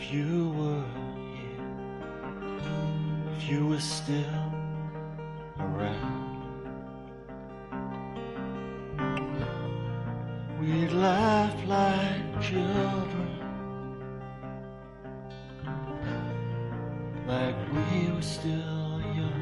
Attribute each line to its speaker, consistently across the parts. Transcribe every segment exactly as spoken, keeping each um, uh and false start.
Speaker 1: If you were here, if you were still around, we'd laugh like children, like we were still young.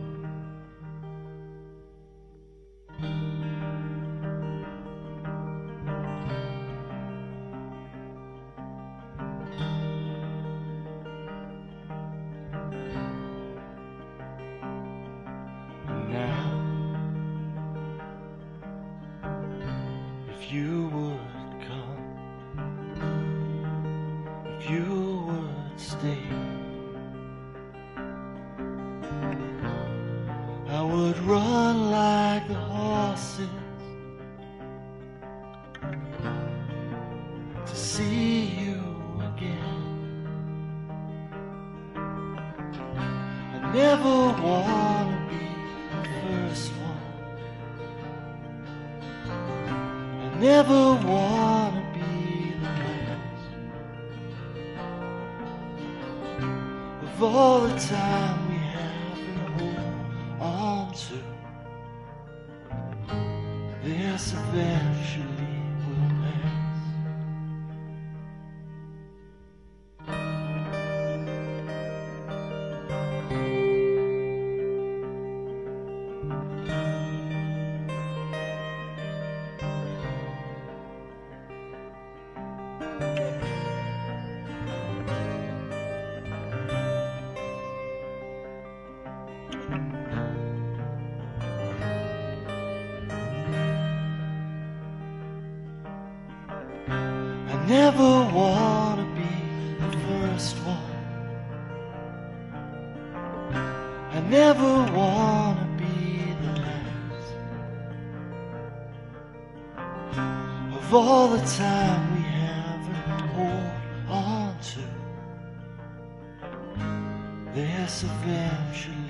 Speaker 1: If you would come, if you would stay, I would run like the horses to see you again. I never want to be the first one, never wanna be the last. Of all the time we have and hold on to, this eventually will pass. I never want to be the first one, I never want to be the last. Of all the time we haven't hold on to, this eventually